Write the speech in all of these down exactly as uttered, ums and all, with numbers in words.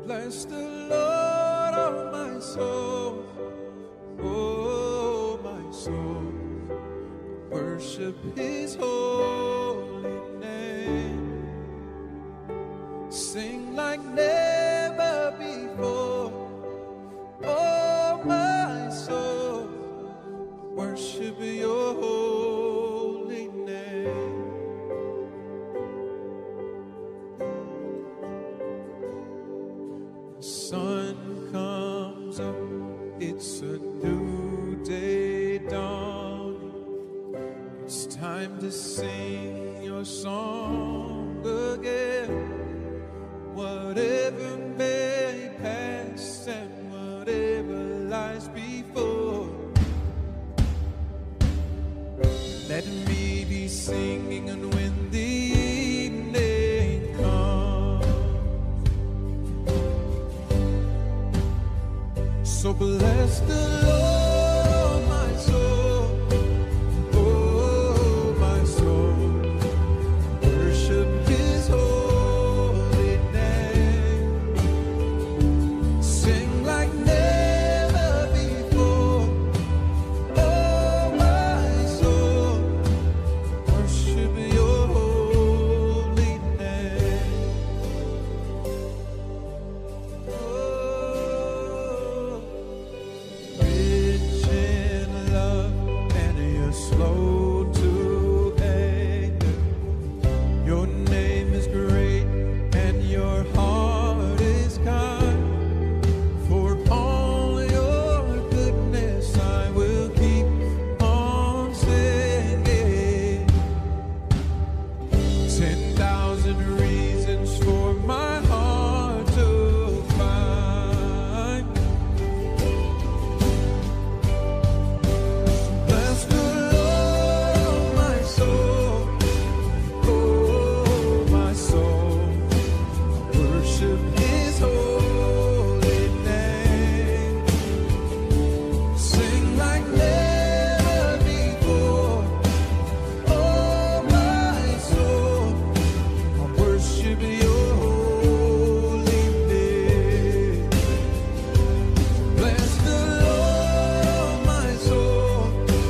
Bless the Lord, oh my soul, oh my soul, worship his holy name. Sing like never before, oh my soul, worship your holy name. The sun comes up, it's a new day dawning. It's time to sing your song again. Whatever may pass and whatever lies before, let me be singing, and when the evening comes, so bless the Lord, oh my soul, oh my soul, worship his holy name. Sing like never before, oh my soul, worship your holy name. Oh, rich in love and you're slow to anger. Your name is great and your heart is kind. For all your goodness I will keep on singing. Ten thousand reasons for my heart to find. Bless the Lord, oh my soul, oh my soul, worship his holy name. Sing like never before, oh my soul, I worship your holy name. Bless the Lord, oh my soul,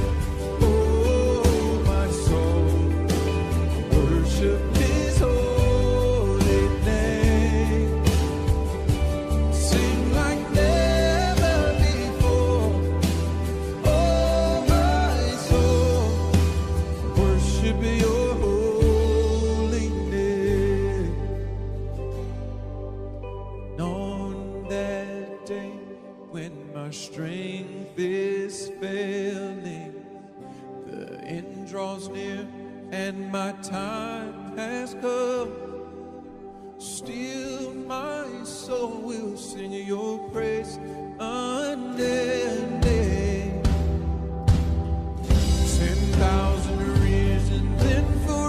oh my soul, worship his holy name. Sing like never before, oh my soul, worship your holy name. On that day when my strength is failing, the end draws near and my time has come. Still my soul will sing your praise unending. Ten thousand reasons and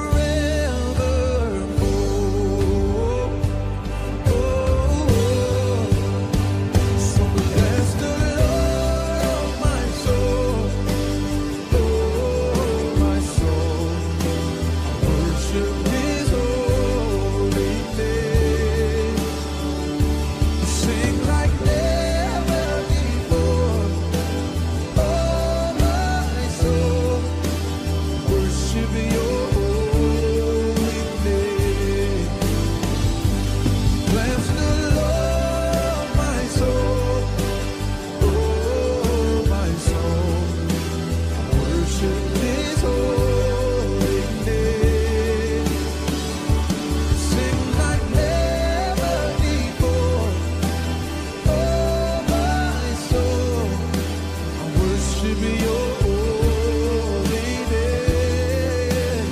forevermore. Oh, so bless the Lord, oh my soul, oh my soul, worship his holy name. Sing like never before, oh my soul, worship your holy name. Bless the Lord, my soul, oh my soul, worship his holy name. Sing like never before, oh my soul, I worship your holy name.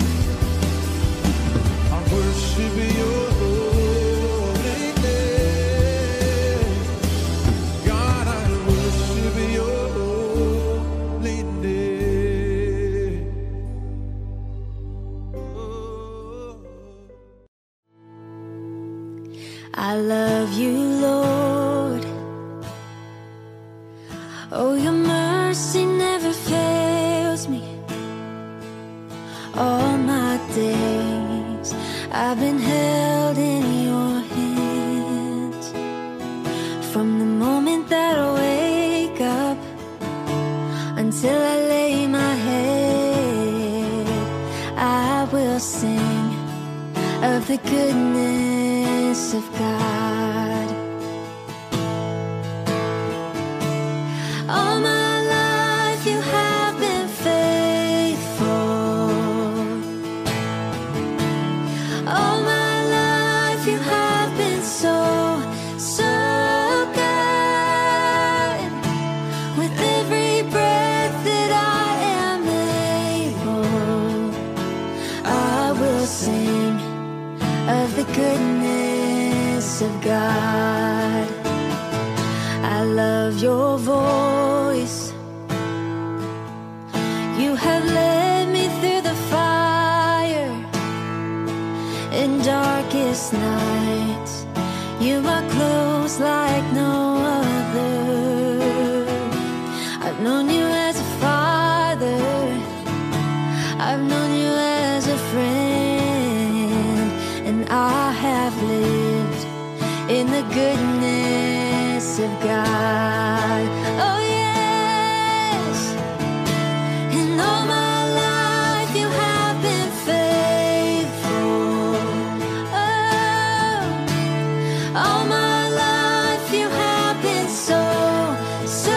I worship your holy name. God, I worship your holy name. Oh. I love you, Lord. Oh, your mercy never fails me. All my days I've been held in your hands. the goodness of God. All my life you have been faithful. All my life you have been so, so good. With every breath that I am able, I will sing of the goodness of God. I love your voice. You have led me through the fire in darkest nights. You are close like no other. I've known you as a father. I've known you as a friend. And I have lived in the goodness of God. Oh yes. And all my life you have been faithful. Oh, all my life you have been so, so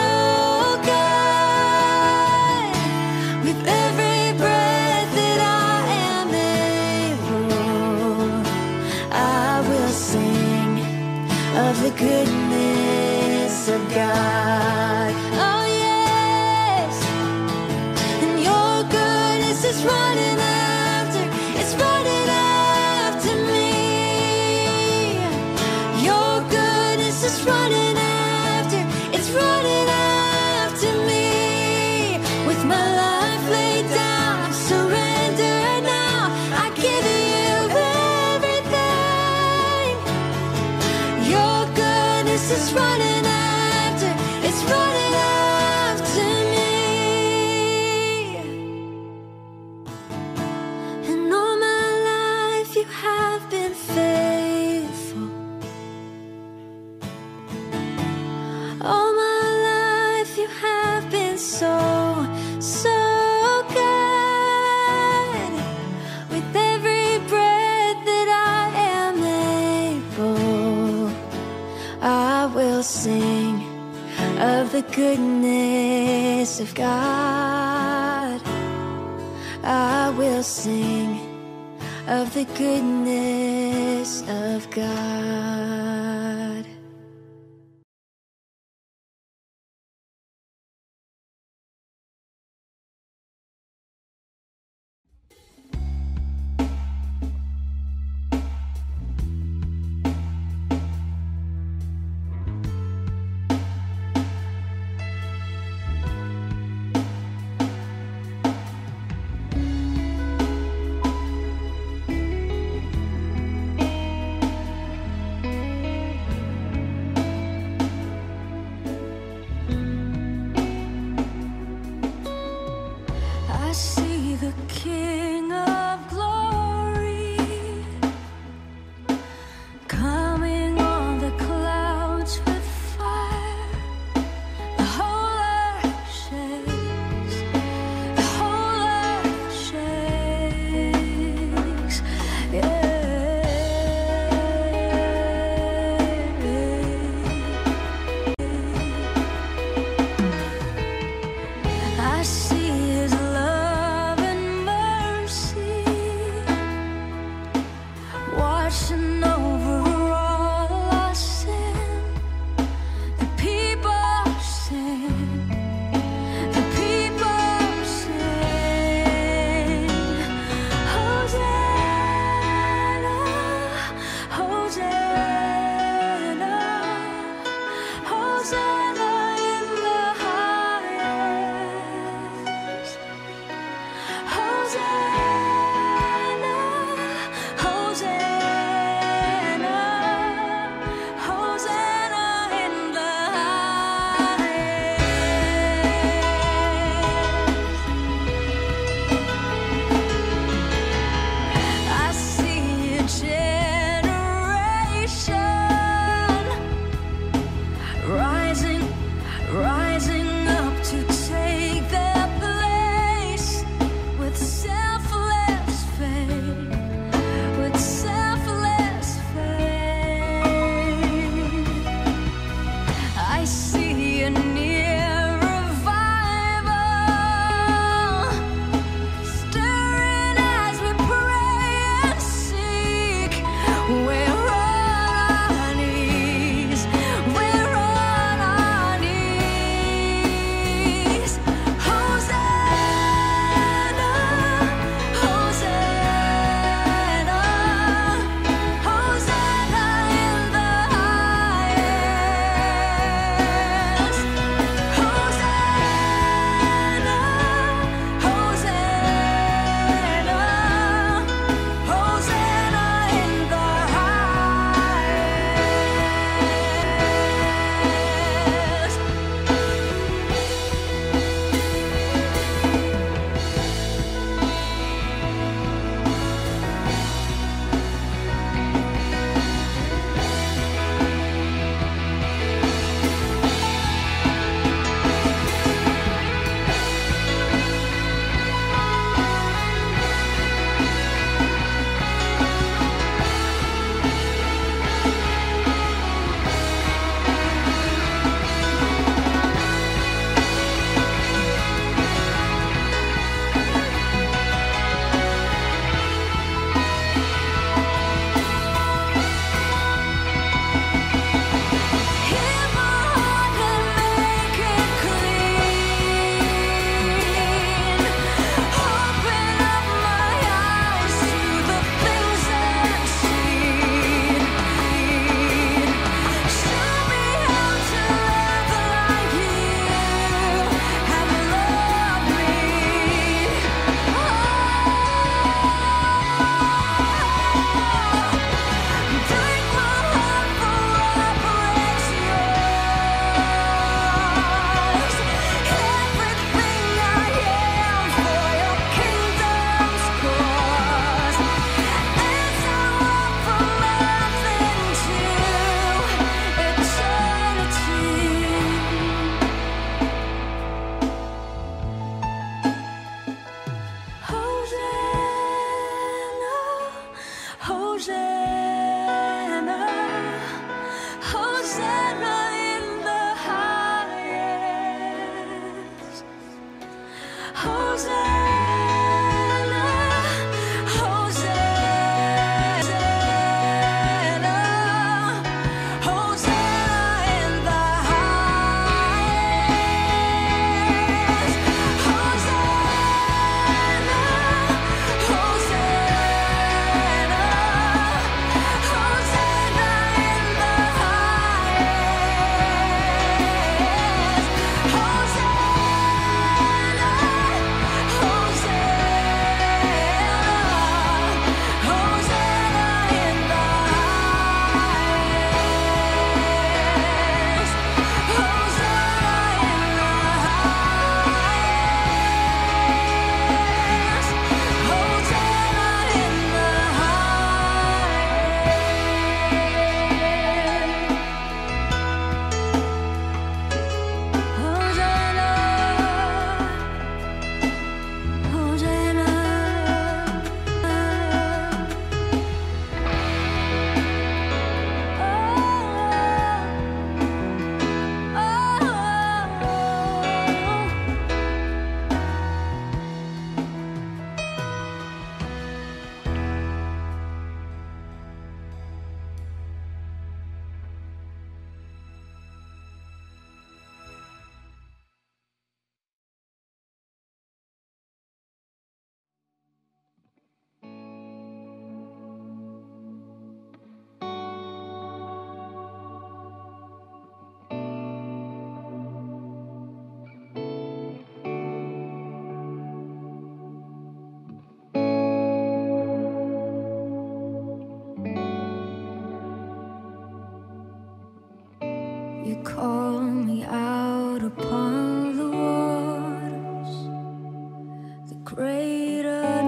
good. With every breath that I am able, I will sing of the goodness of God. Oh yes. And your goodness is running after, it's running after me. Your goodness is running after, it's running after me. With my life laid down, I surrender now. I give you everything. Your goodness is running after, it's running after me. And all my life you have been faithful. All my life you have been so, so good. With every breath that I am able, I will sing of the goodness of God. I will sing of the goodness of God. You call me out upon the waters, the great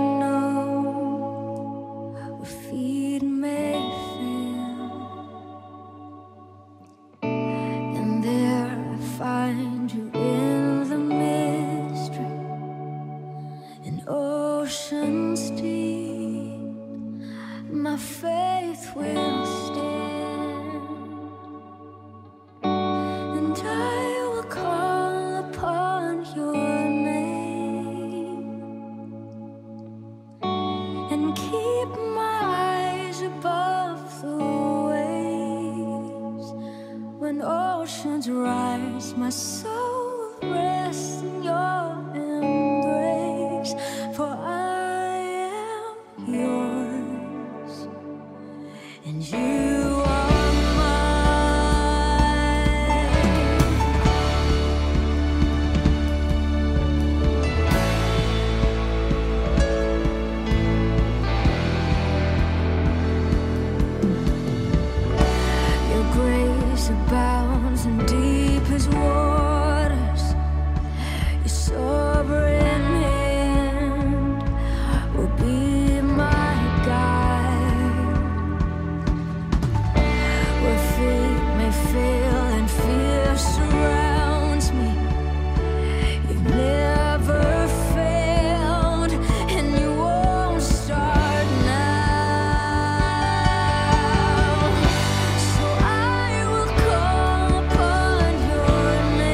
unknown, where feet may fail, and there I find you in the mystery, in oceans deep. My faith will stand, and I will call upon your name, and keep my eyes above the waves. When oceans rise, my soul will rest in your embrace, for I am yours, and you are mine. Your grace abounds in deepest waters. Your sovereign hand will be my guide. Where feet may fail and fear surrounds me, you've never failed, and you won't start now. So I will call upon your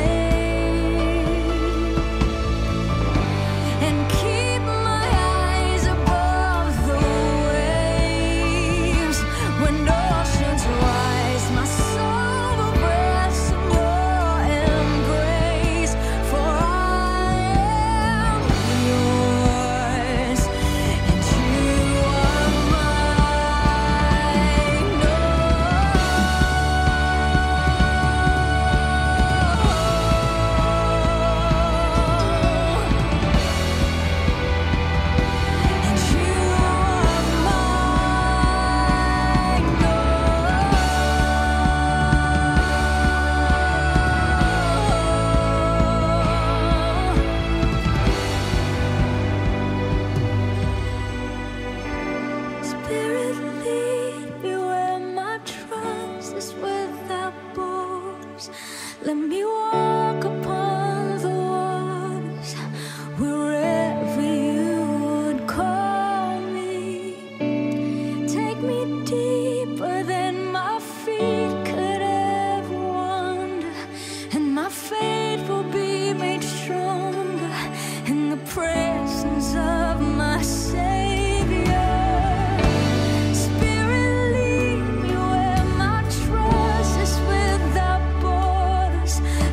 name, and keep my eyes above the waves. When oceans rise, my soul will rest in your embrace, for I am yours, and you are mine. No. And you are mine, no. Spirit, lead me where my trust is without borders. Let me walk upon the waters wherever you would call me. Take me deeper than my feet could ever wander, and my faith will be made stronger in the presence of my Savior. Spirit, lead me where my trust is without borders.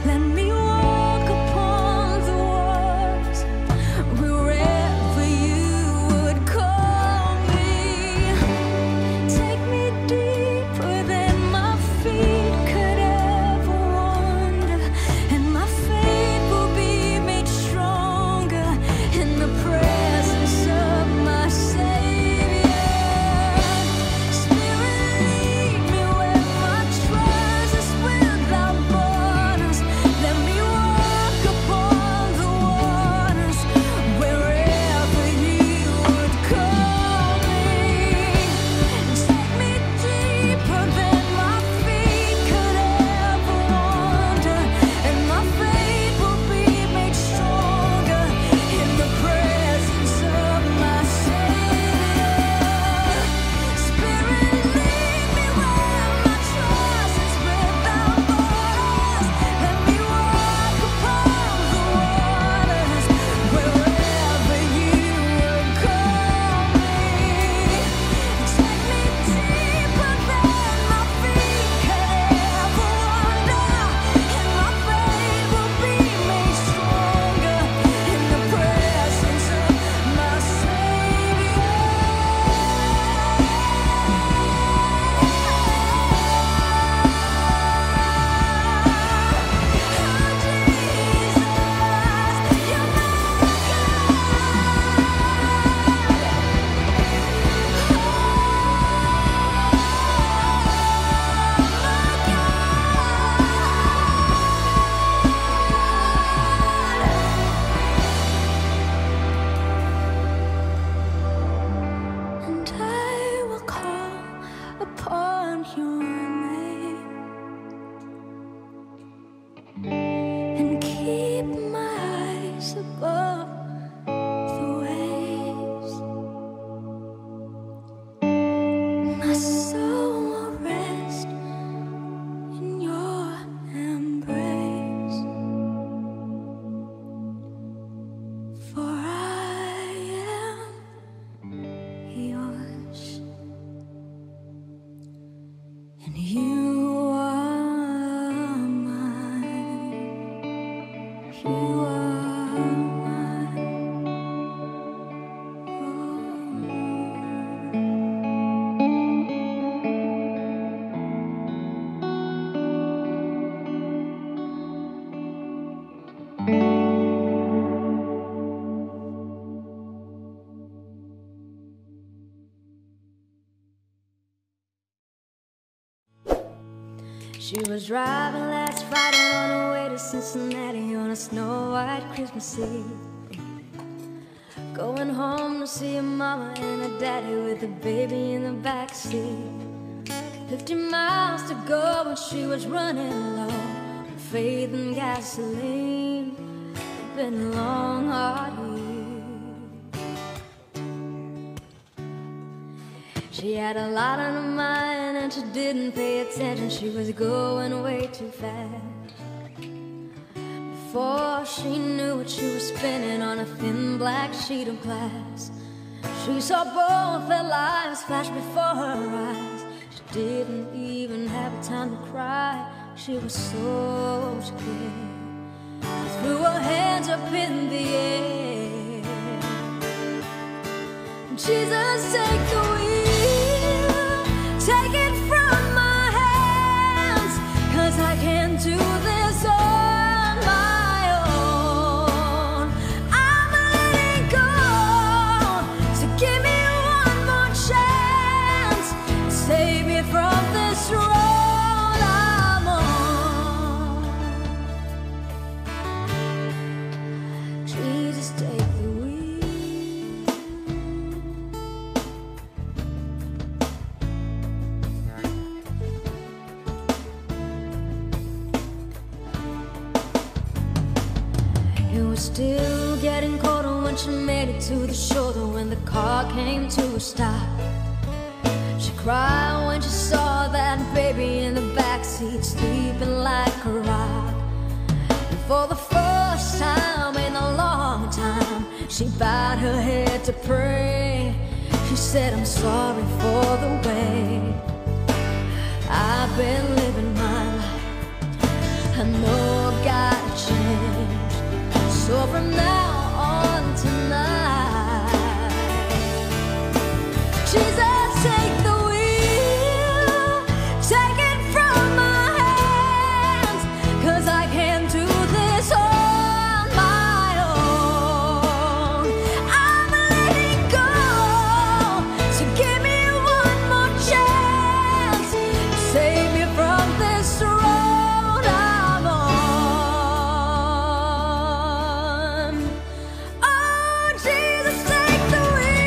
and you are mine. You are mine. She was driving last Friday on her way to Cincinnati on a snow white Christmas Eve, going home to see her mama and her daddy with a baby in the backseat. Fifty miles to go and she was running low on faith and gasoline. It'd been a long, hard year. She had a lot on her mind and she didn't pay attention. She was going way too fast. Before she knew it, she was spinning on a thin black sheet of glass. She saw both their lives flash before her eyes. She didn't even have time to cry. She was so scared. She threw her hands up in the air. Jesus, take the wheel. Take it from my hands, 'cause I can't do this on my own. I'm letting go, so give me one more chance. Save me from this road I'm on. Jesus, take the wheel. It was still getting colder when she made it to the shoulder, when the car came to a stop. She cried when she saw that baby in the backseat sleeping like a rock. And for the first time in a long time, she bowed her head to pray. She said, I'm sorry for the way I've been living my life. I know I've got to change. So from now on tonight, Jesus, take the wheel. Take it from my hands, 'cause I can't do this on my own. I'm letting go, so give me one more chance. Save me from this road I'm on. Oh, Jesus, take the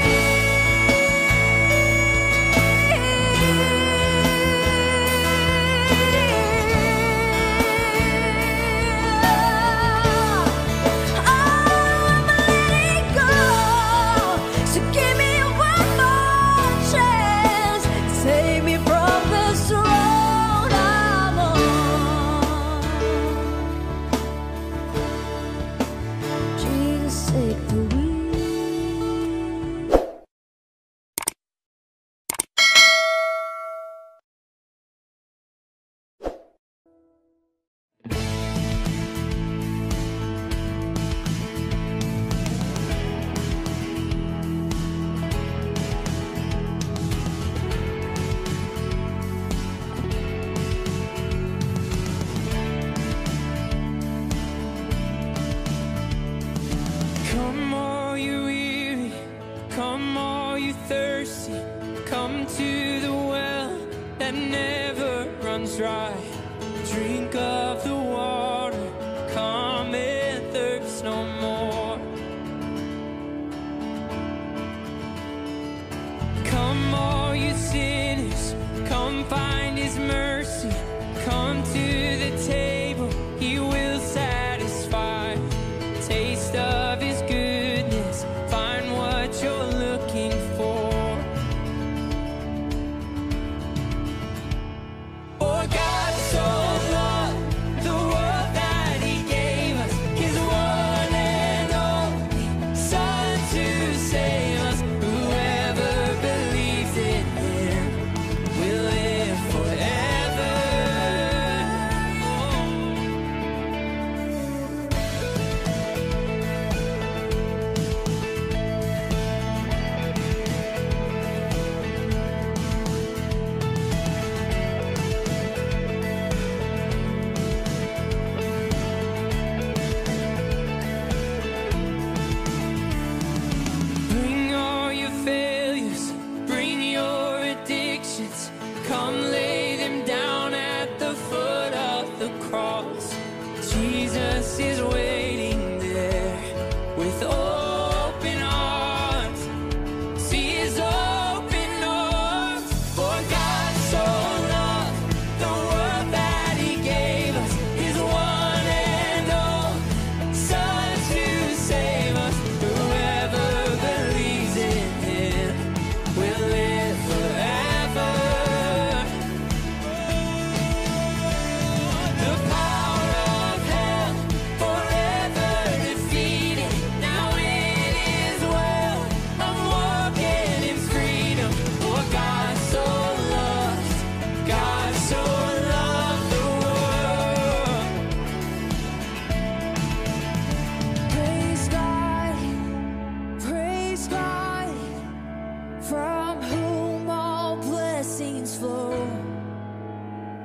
Come all you weary, come all you thirsty, come to the well that never runs dry. Drink of the water, come and thirst no more. Come all you sinners, come find His mercy, come to the table, He will satisfy. Taste of His goodness, find what you're looking for. For God so loved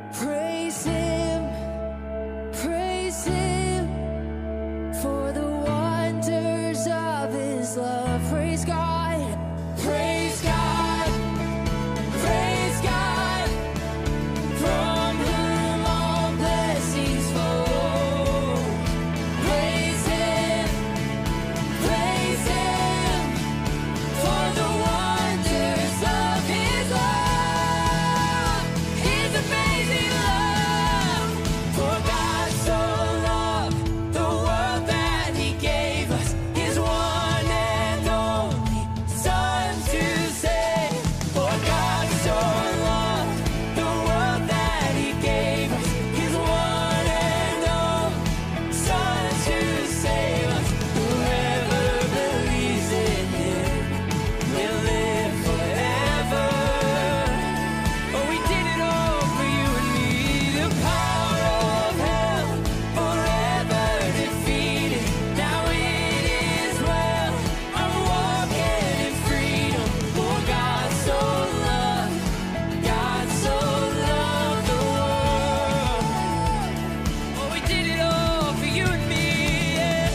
Praise Him, praise Him for the wonders of His love. Praise God, praise God, praise God, from whom all blessings flow. Praise Him, praise Him for the wonders of His love. His amazing love. For God so loved the world that He gave us His one and only Son to save. For God so loved the world that He gave us His one and only Son to save us. Whoever believes in Him will live forever. Oh, He did it all for you and me. The power of hell forever defeated. Now it is well. I'm walking in freedom. For God so loved, God so loved the world. Oh, He did it all for you and me. Yeah.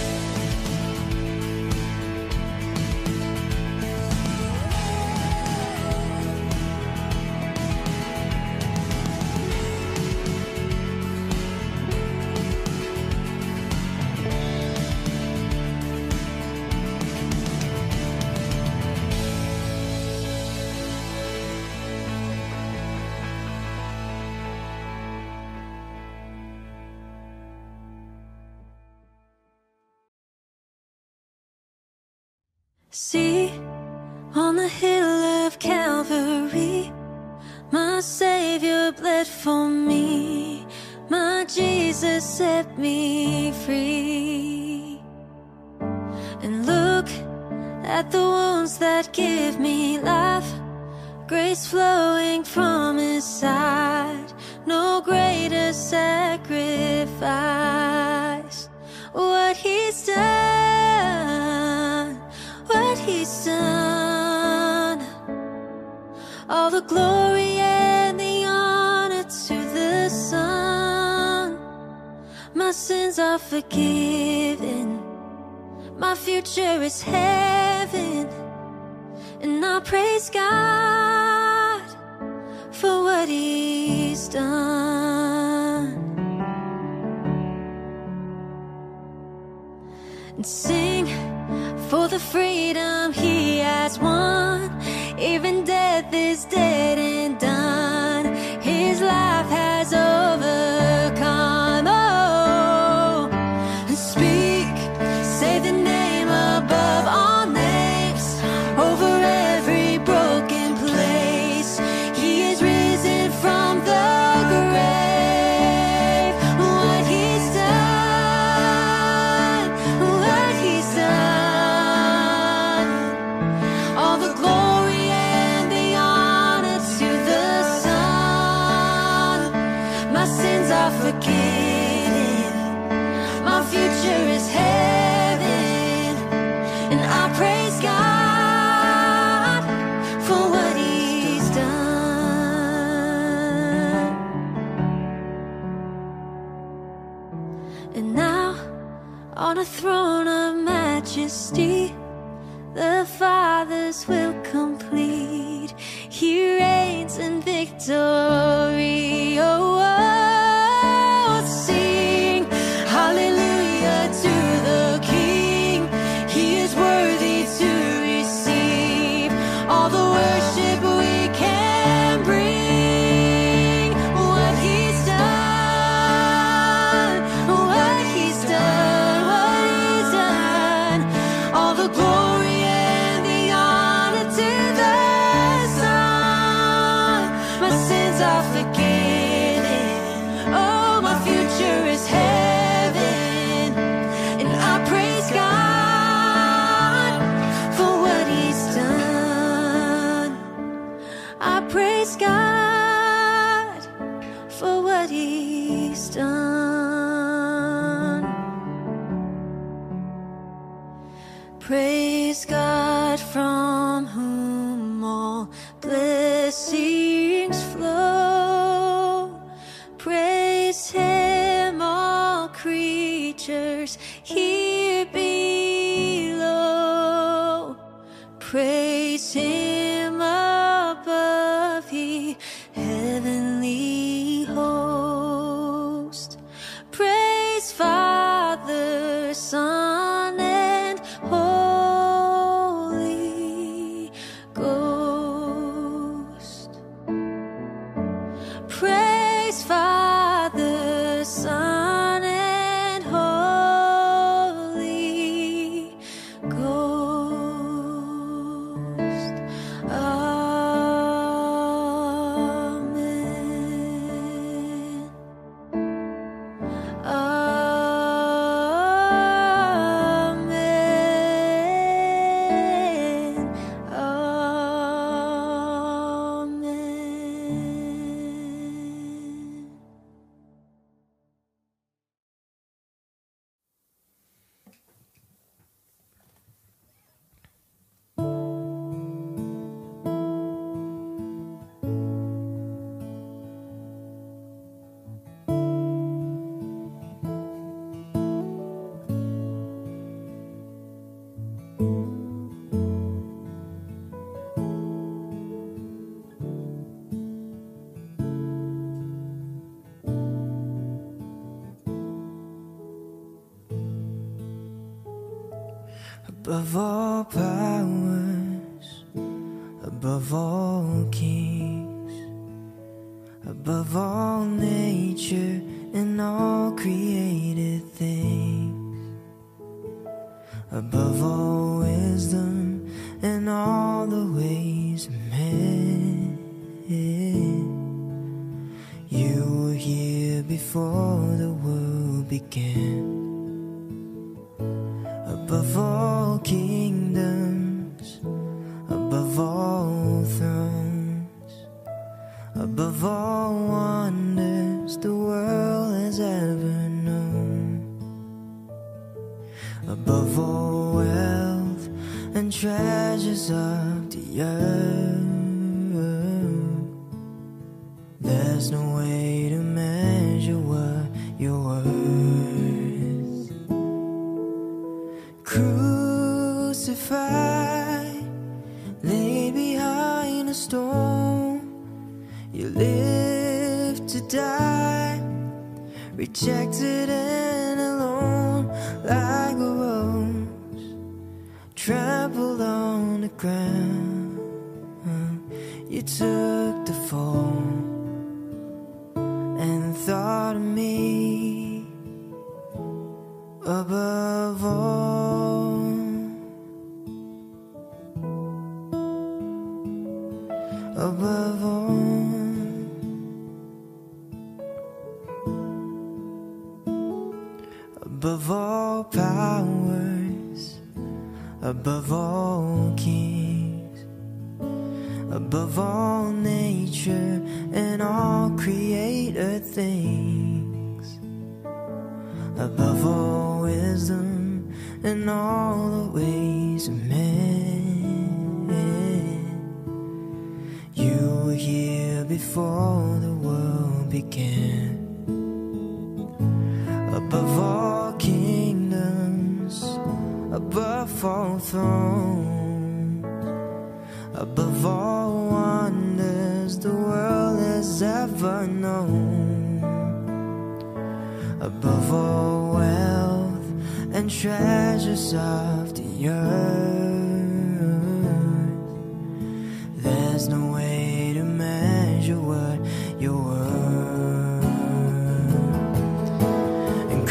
See, on the hill of Calvary, my Savior bled for me. My Jesus set me free. And look at the wounds that give me life, grace flowing from His side. No greater sacrifice. What He's done, what He's done. All the glory and the honor to the Son. My sins are forgiven, my future is heaven. And I praise God for what He's done. And sing for the freedom He has won. Even death is dead and done. His life has overcome. Oh, and speak, say the name above all names, over every broken place. He is risen from the grave. What He's done, what He's done. All the glory and the honor to the Son. My sins are forgiven, my future is heaven. And I praise God for what He's done. And now, on a throne of majesty, the Father's will complete. He reigns in victory. Oh, oh, sing hallelujah to the King. He is worthy to receive all the worship we can bring. What He's done, what He's done, what He's done. All the glory and the honor to the Son. My sins are forgiven. Oh, my future is heaven. And I praise God for what He's done. I praise God for what He's done. Praise God from whom all blessings flow. above all powers, above all kings, above all nature and all created things, above all wisdom and all the ways of men. You were here before the world began. Above all kingdoms, above all thrones, above all wonders the world has ever known, above all wealth and treasures of the earth, there's no way to measure what you're worth. Crucified, laid behind a stone, you lived to die, rejected and alone, like a rose trampled on the ground. You took the fall and thought of me above all, above all, above all powers, above all kings, above all nature and all created things, above all wisdom and all the ways of men. You were here before the world began. Above all kingdoms, above all thrones, above all wonders the world has ever known, above all wealth and treasures of the earth, there's no way to measure what you're worth. And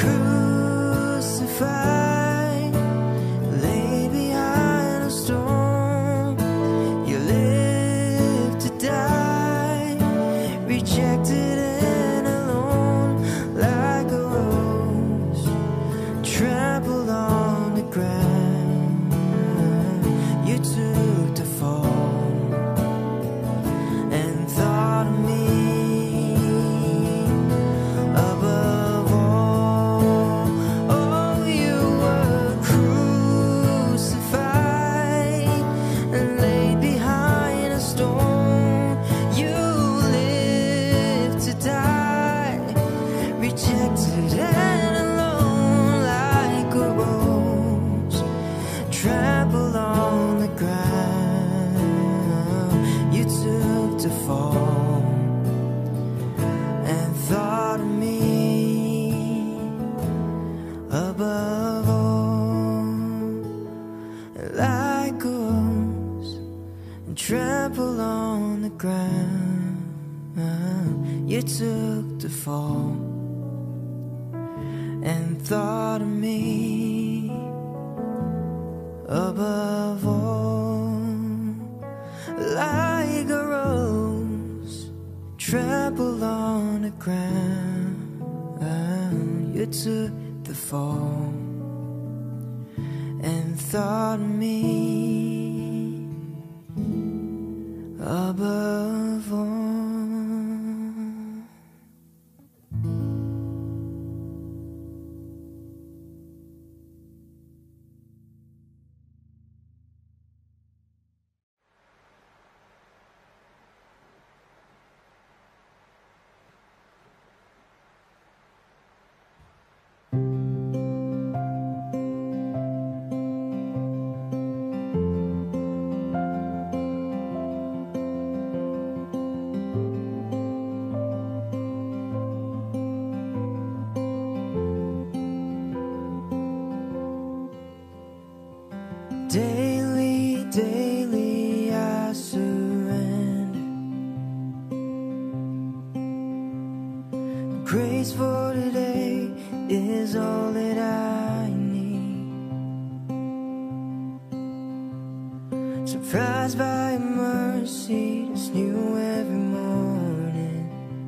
crucified, laid behind a stone, you lived to die, rejected and alone, like a rose trampled on the ground. You took the fall and thought of me above all. Oh, you were crucified and laid behind a stone. You lived to die, rejected and alone, like a rose trampled on the ground. You took the fall and thought of me above all, like a rose and trampled on the ground. You took the fall and thought of me above all, like a rose trampled on the ground. You took the fall and thought of me above all. Daily, daily I surrender. Grace for today is all that I need. Surprised by your mercy that's new every morning.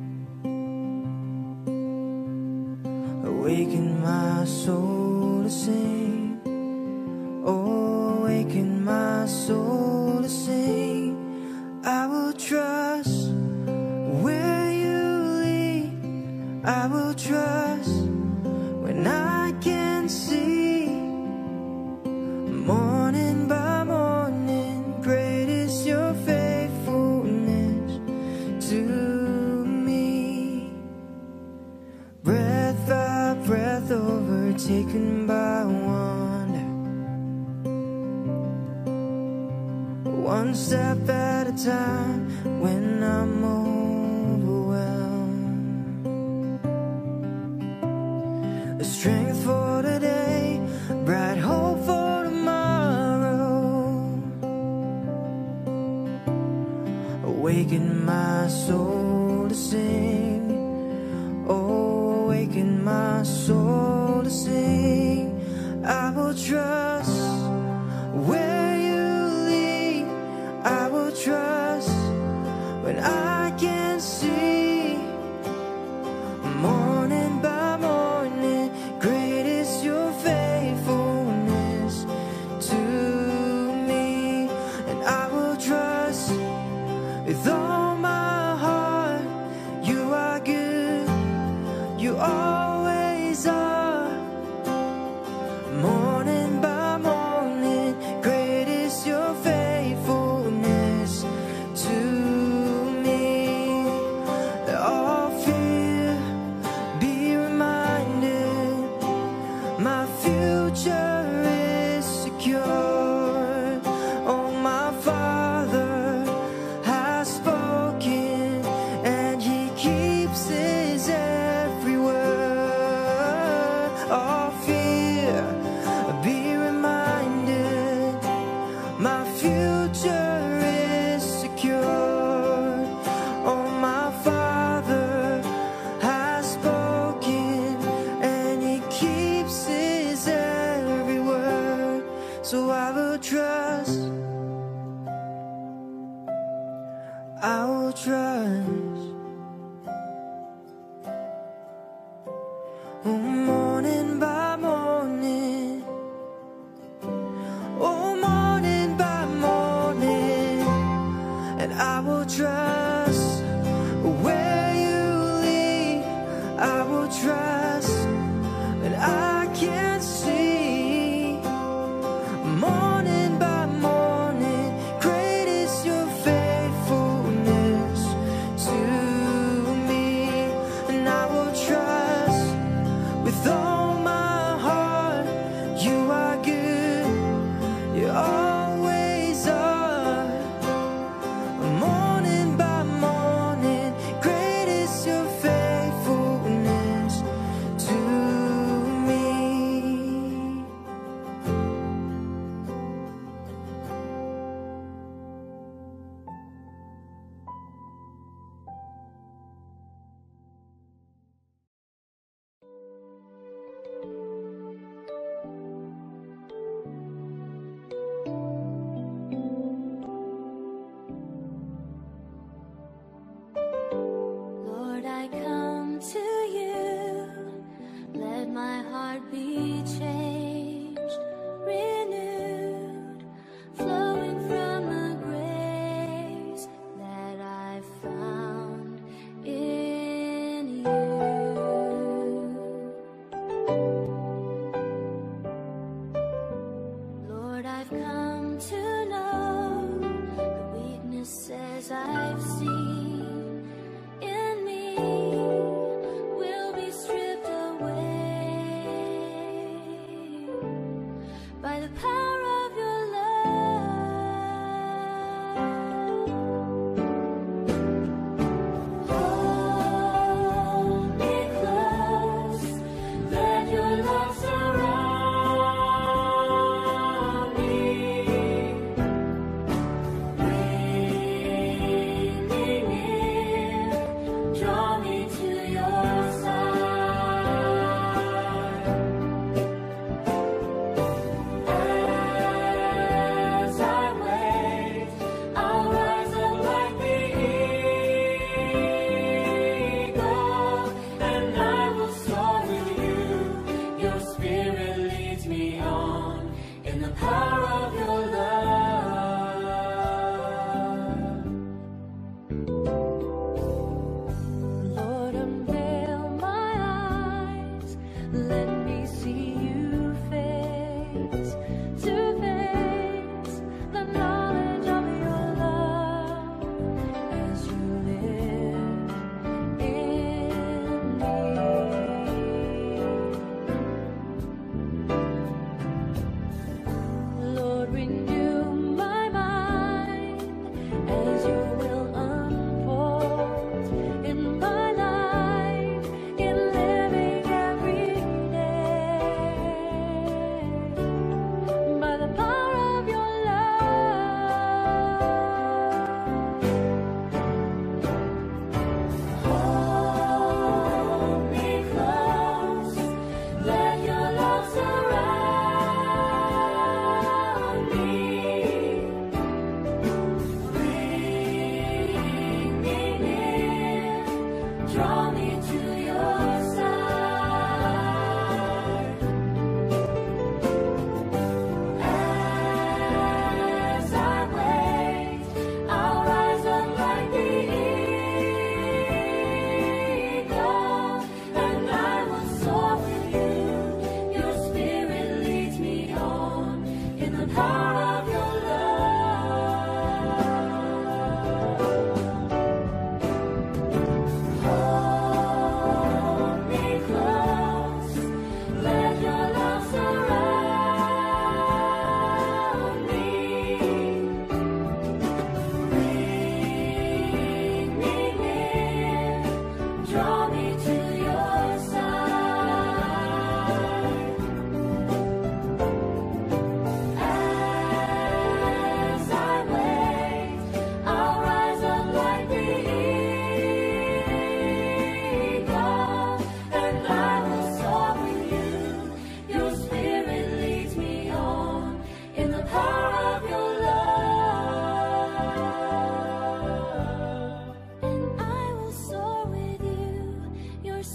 Awaken my soul to sing. Oh, awaken my soul to sing. I will trust where you lead. I will trust when I can see. Morning by morning, great is your faithfulness to me. Breath by breath, overtaken by wonder. One step at a time when I'm overwhelmed. A strength for today, bright hope for tomorrow. Awaken my soul to sing. Oh, awaken my soul to sing. I will trust where you lead. I will trust when I can see. Morning by morning, great is your faithfulness to me. And I will trust with all my heart. You are good, you always are. Morning by morning, great is your faithfulness to me. Let all fear be reminded, my future is secure. Oh, my Father has spoken, and He keeps His every word. All fear be reminded, my future is secure. Oh, my Father has spoken, and He keeps His every word. So I will trust, I will trust. Oh, morning by morning, oh, morning by morning, and I will trust where you lead. I will trust, and I can see. Morning by morning, great is your faithfulness to me. And I will trust with all my heart. You are good, you always are. Morning by morning, great is your faithfulness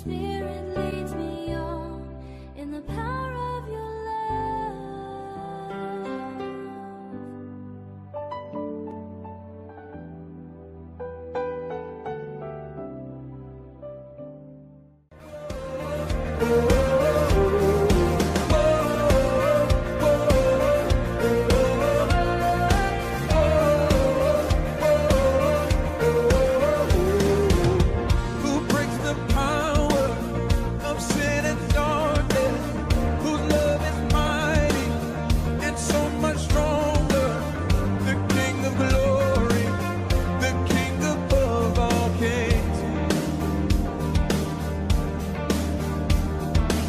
Spirit leads me on in the power of your Who breaks the power of sin and darkness? Whose love is mighty and so much stronger? The King of glory, the King above all kings.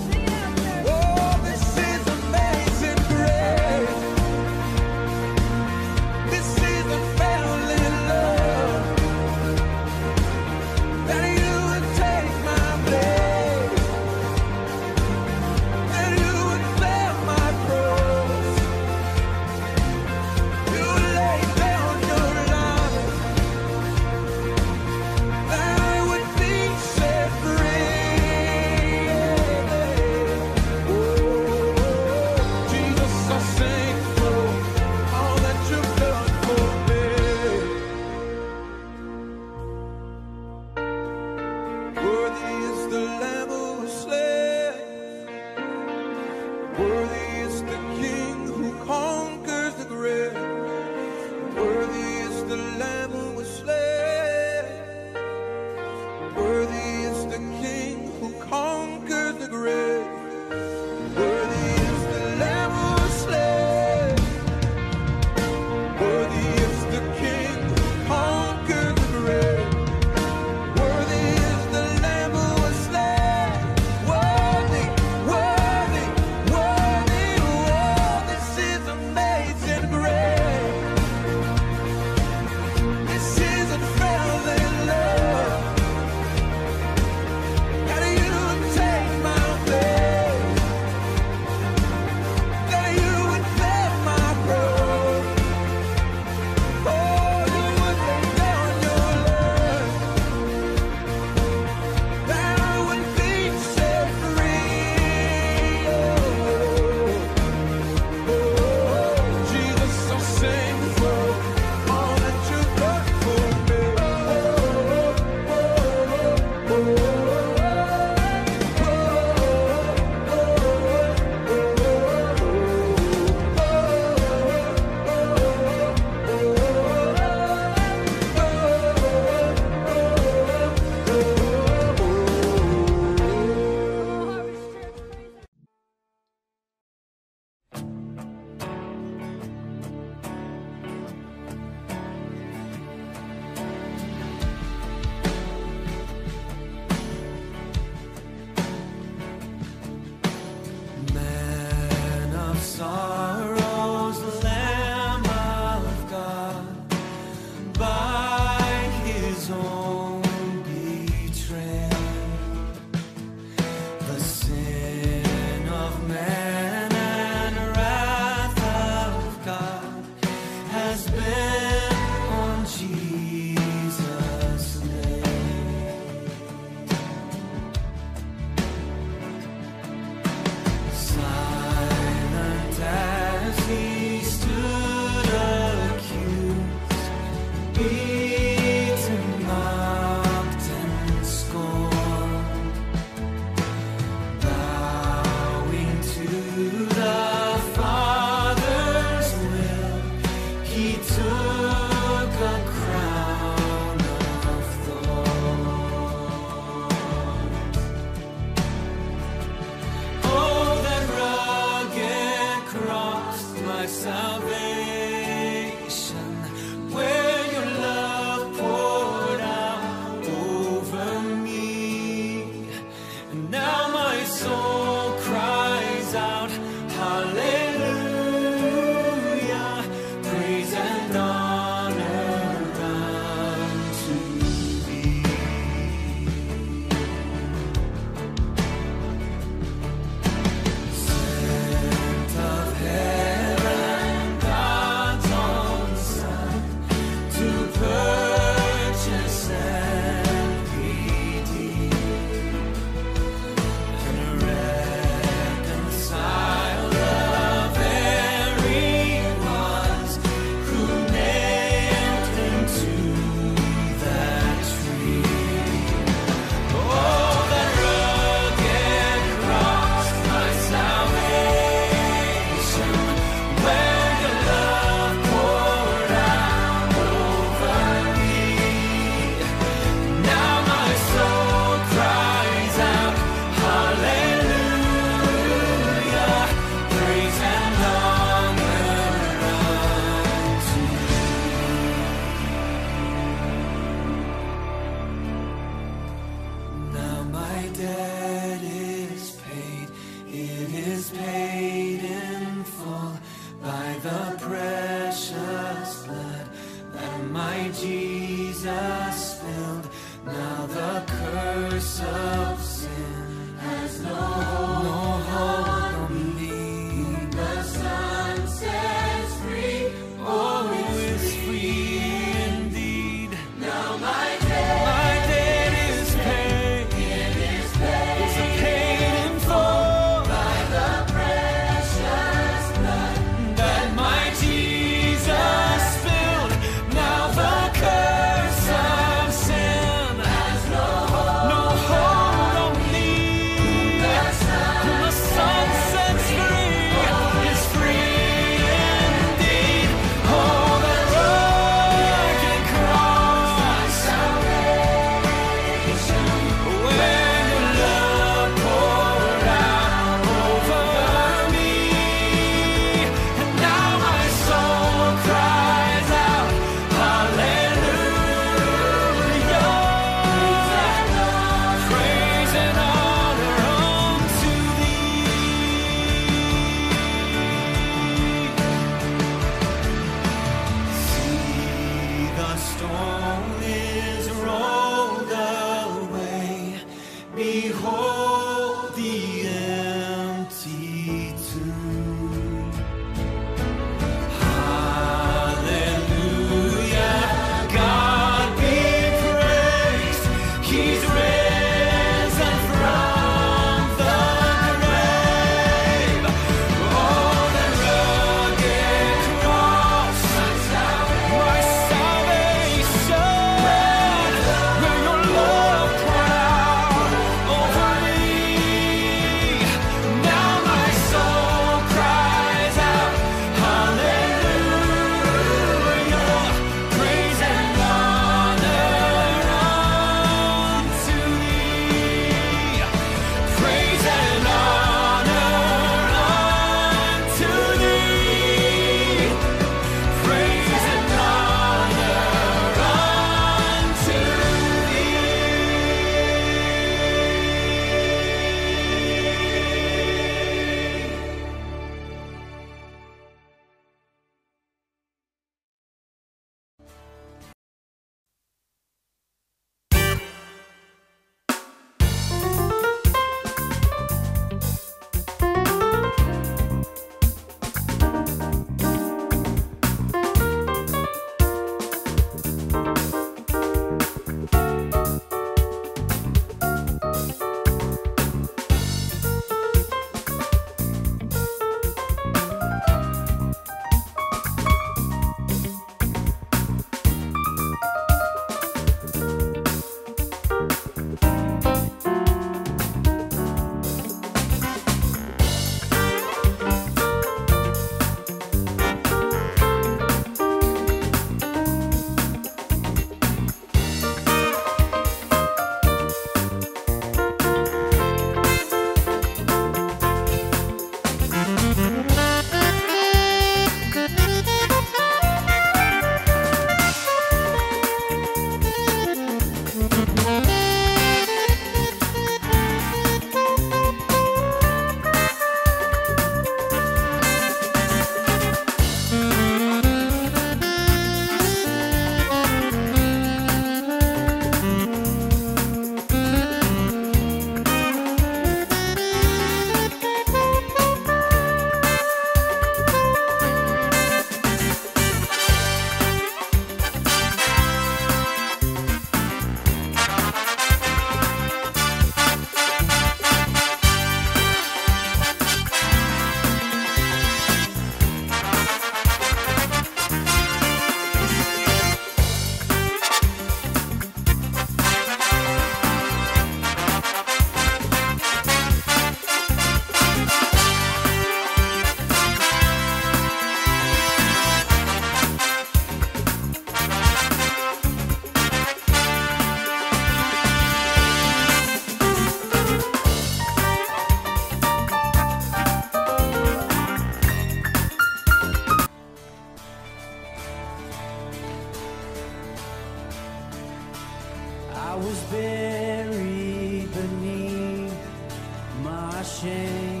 carry beneath my shame?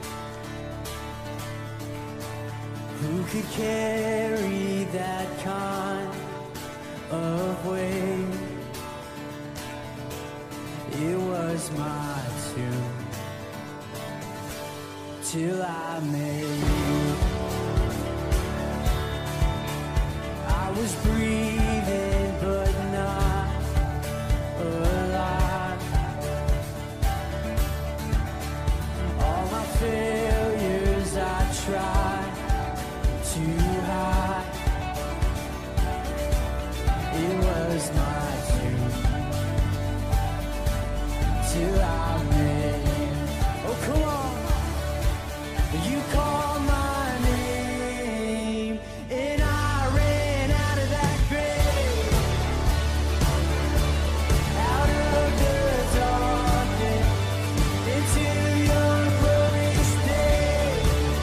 Who could carry that kind of weight? It was my tomb till I made you. I was breathing but not alive. All my failures I tried to hide. It was my tomb till I met you. Oh, come on. You call my name and I ran out of that grave, out of the darkness into your glorious day.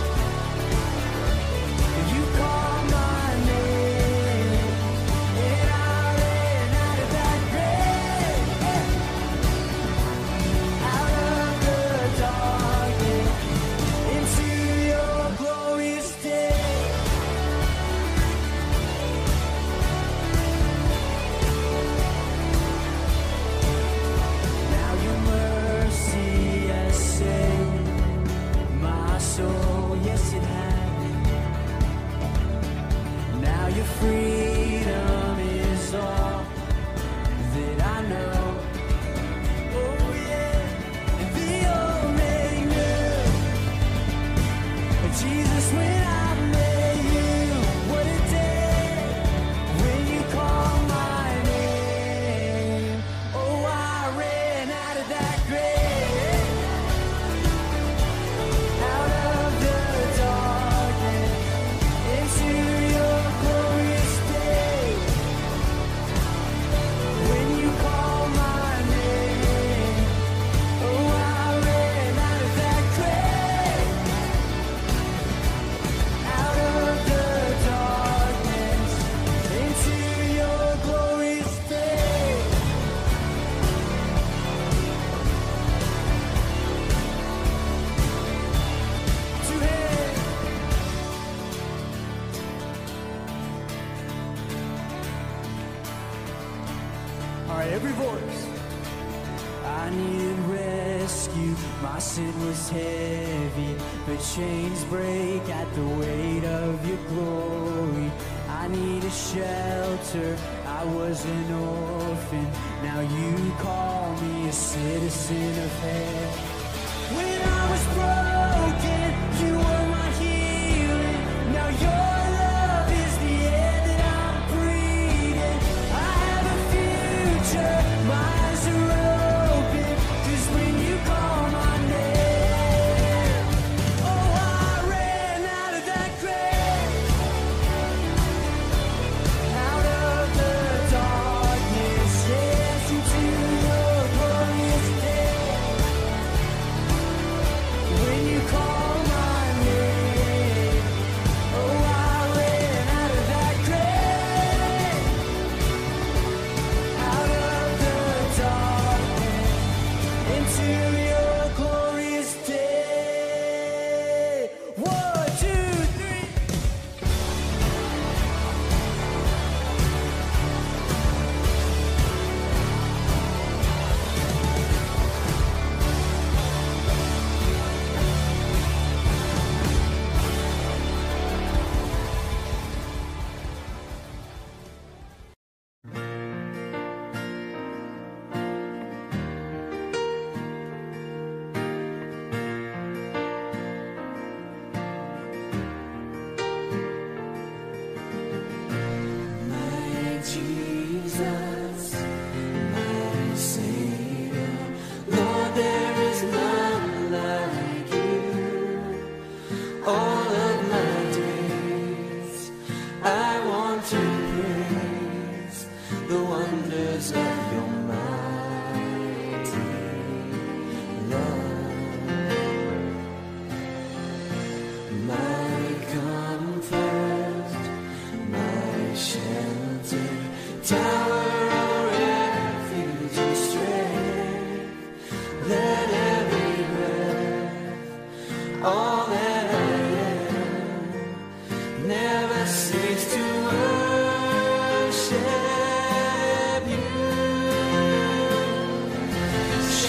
You call my name and I ran out of that grave, out of the darkness into your glorious day. Now your mercy has saved my soul, yes it has. Now your freedom is all that I know. Oh yeah, and the old me knew Jesus when I met you. What a day when you called my name. Oh, I ran out of that grave, out of the darkness into your glorious day. When you called my name, oh, I ran out of that grave, out of the darkness into your glorious day. To him. All right, every voice. I needed rescue, my sin was heavy, but chains break at the weight of your glory. I needed shelter, I was an orphan, now you call me a citizen of heaven. When I was broken, you were my healing, now your love is the air that I'm breathing. I have a future, my eyes are open, 'cause when you call my name, oh, I ran out of that grave, out of the darkness, yes, into your glorious day.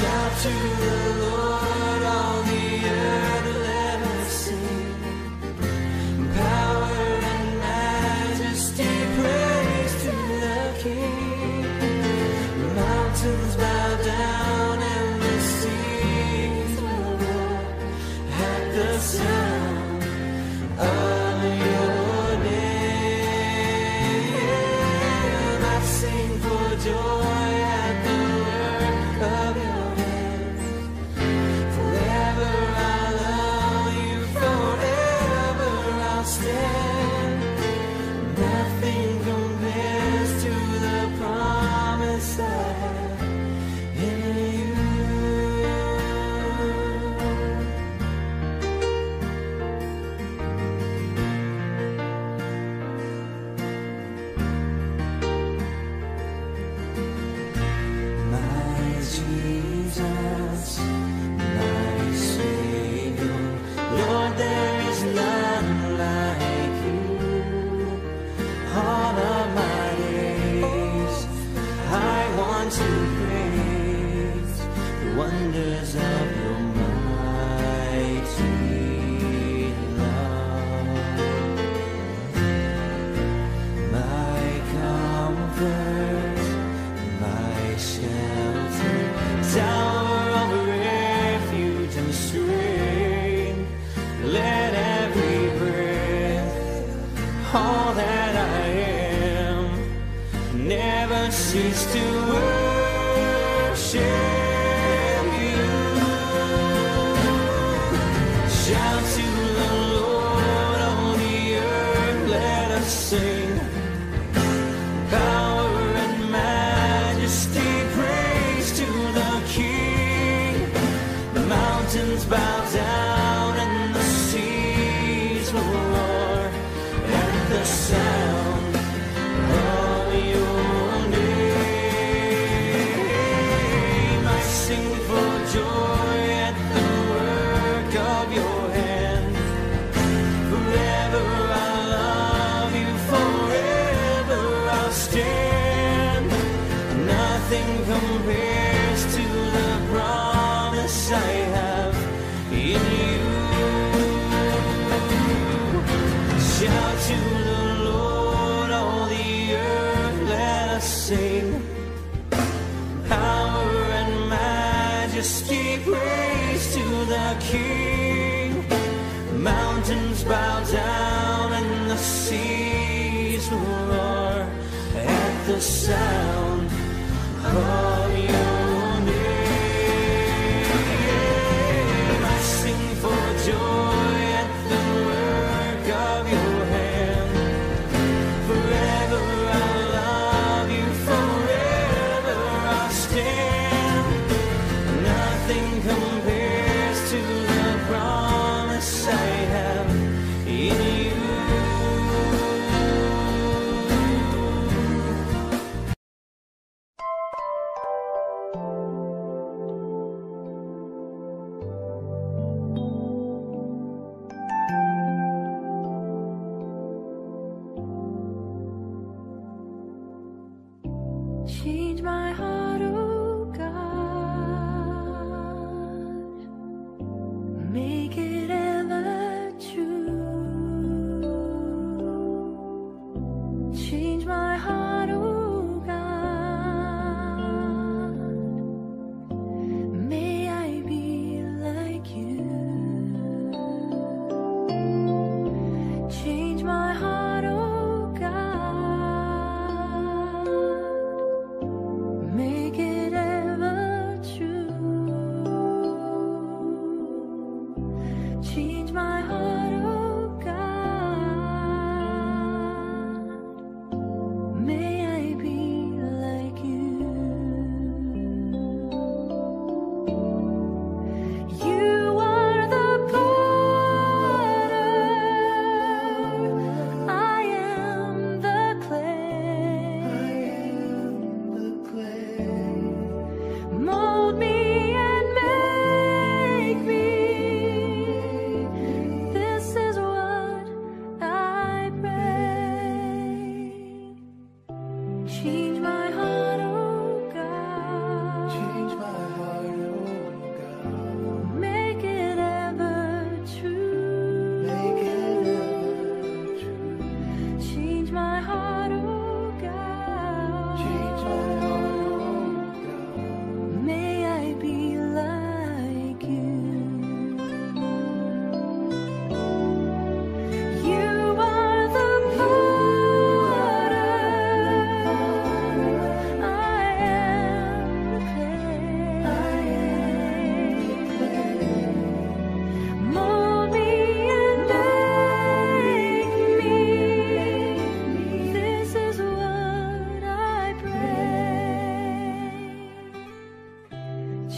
Shout to the Lord, all the earth, let us sing. Power and majesty, praise to the King. The mountains bow down and the seas will roar at the sound of your name. I sing for joy at the work of your hands. Forever I love you, forever I'll stand. Nothing compares to the promise I have in you. My Jesus, my Savior, Lord, there is none like you. All of my days, I want to praise the wonders of your mighty love. My comfort, my shelter, tower of refuge and strength. Let every breath, all that I am, never cease to worship you. Shout to the Lord, all the earth, let us sing. Power and majesty, praise to the King. The mountains bow down and the seas will roar at the sound of your name. I sing for joy at the work of your hand. Forever I love you, forever I'll stand. Nothing compares to the promise I have in you. Shout to the Lord, all the earth, let us sing. Power and majesty, praise to the King. Mountains bow down and the seas will roar at the sound of your name. I sing for joy at the work of your hand. Forever I love you, forever I'll stand. Nothing compares to the promise I have in you.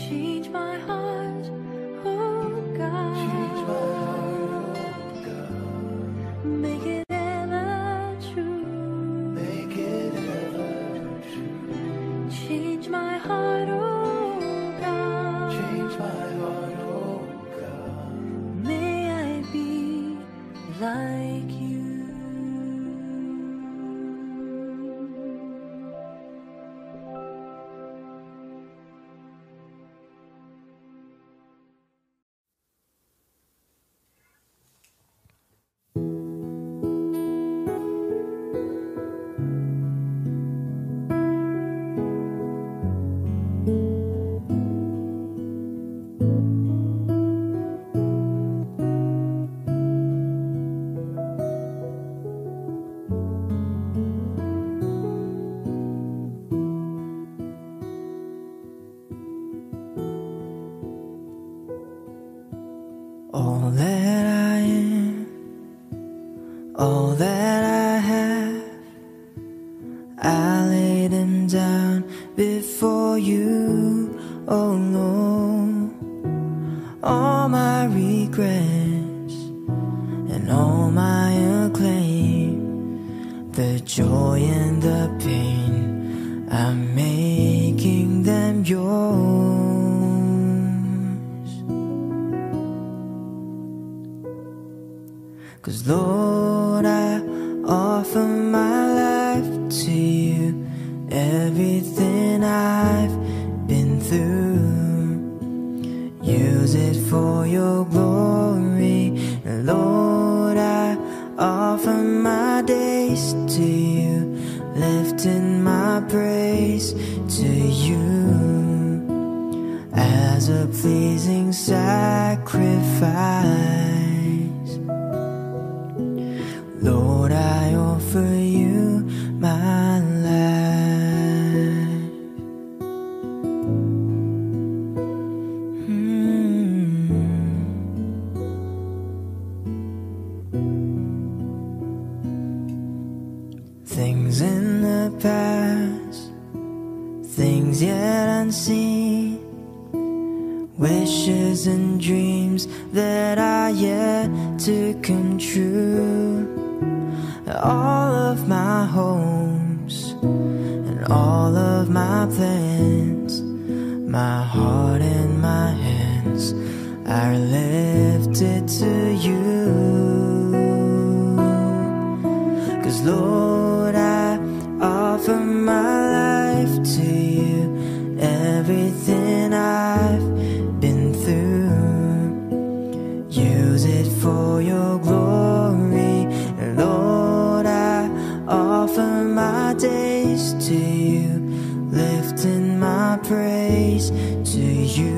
Change my heart, oh God. Change my heart, oh God. Make it ever true. Make it ever true. Change my heart, oh God. Change my heart, oh God. May I be like you. All that I am, all that I have, I lay them down before you, oh Lord. All my regrets and all my acclaim, the joy and the pain, I'm making them yours. 'Cause Lord, I offer my life to you, everything I've been through. Use it for your glory. And Lord, I offer my days to you, lifting my praise to you as a pleasing sacrifice. Lord, I offer you my life. Mm. Things in the past, things yet unseen, wishes and dreams that are yet to come true. All of my hopes and all of my plans, my heart and my hands are lifted to you. 'Cause Lord, I offer my life to you, everything I've been through. Use it for your glory, and Lord, I offer my days to you, lifting my praise to you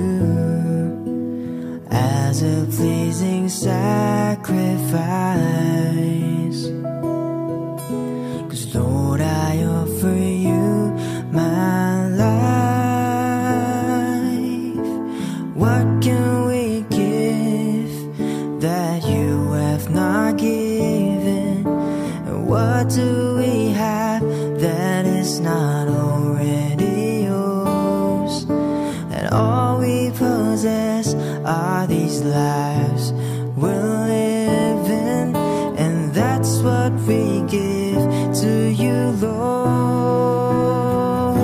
as a pleasing sacrifice. 'Cause Lord, I offer you my life. What can we give that you have not given? And what do we have that is not already yours? And all we possess are these lives we're living, and that's what we give to you, Lord.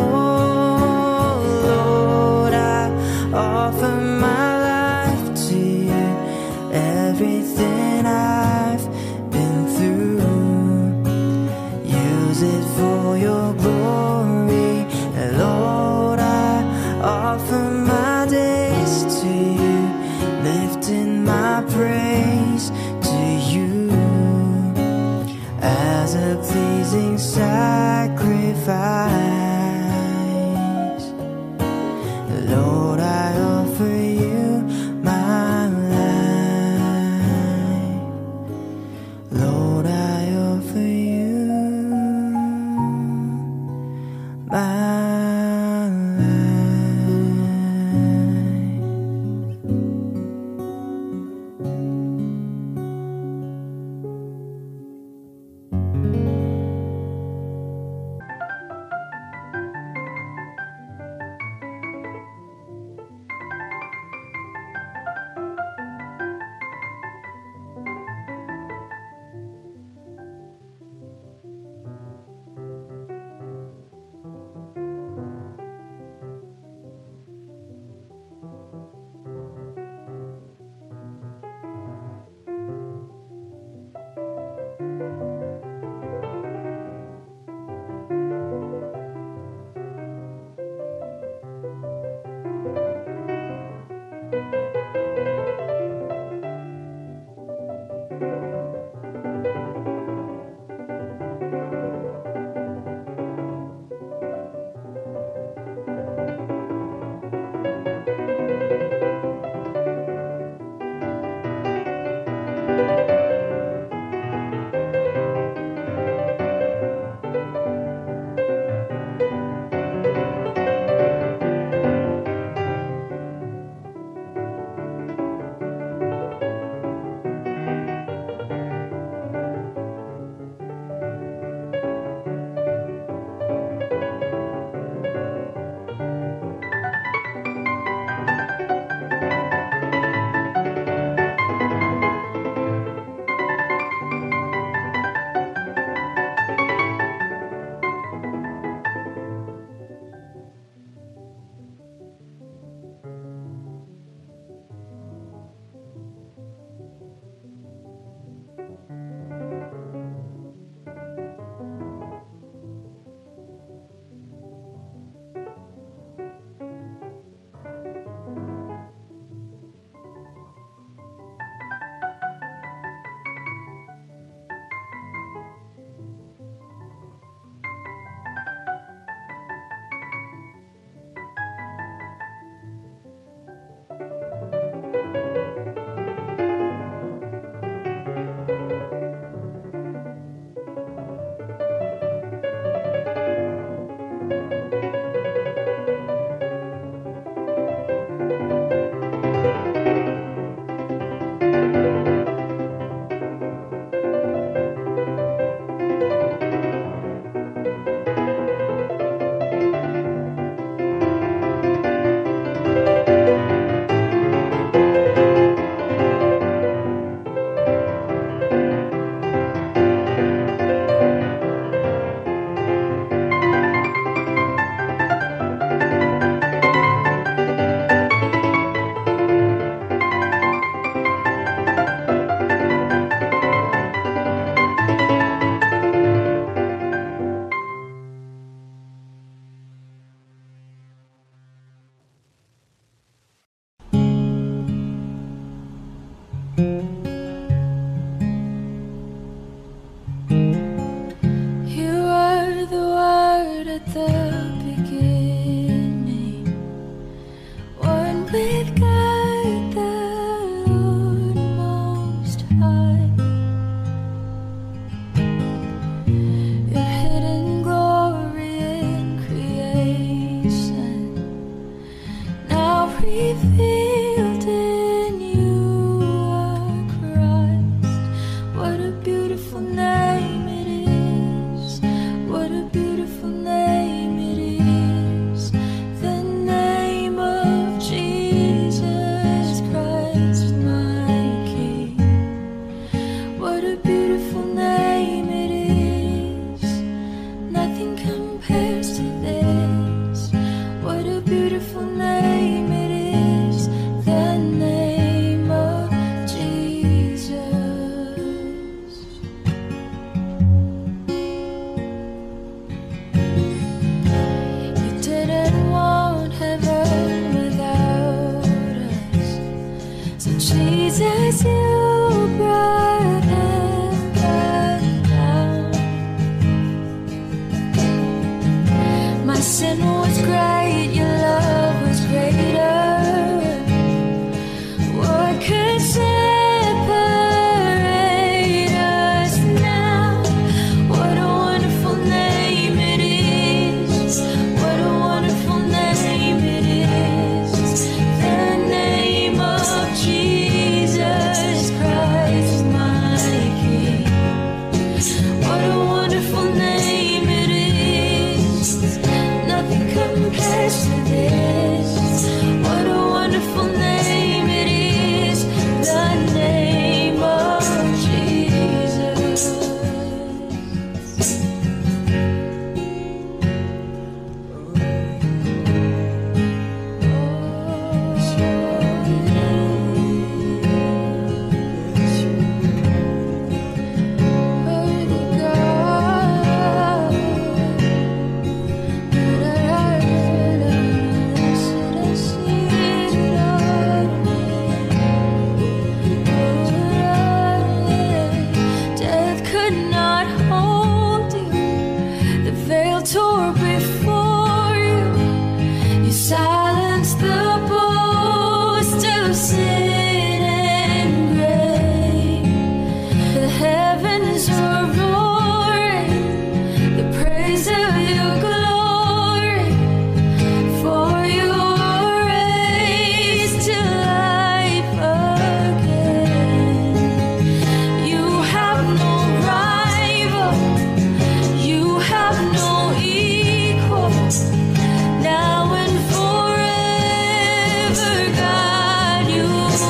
Lord, I offer my life to you, everything I've been through. Use it for your glory, and Lord, I offer my days to you, lifting my praise to you as a pleasing sacrifice. Lord, I offer you my life. Lord, I offer you my revealed in you are Christ. What a beautiful name it is. What a beautiful name it is. The name of Jesus Christ, my King. What a beautiful name it is. Nothing compares to this. What a beautiful name it is. The name of Jesus. You didn't want heaven without us, so Jesus, you brought heaven down. My sin was great, your love was greater. What could separate us now? What a wonderful name it is. What a wonderful name it is. The name of Jesus Christ, my King. What a wonderful name it is. Nothing compares to this. What a wonderful name it is. The name of Jesus. Worthy God. Death could not hold you. The veil tore before you. You silenced the boast of sin and grave. The heavens are roaring the praise of your glory. For you were raised to life again. You have no rival. You have no equal. Now and forever, God, you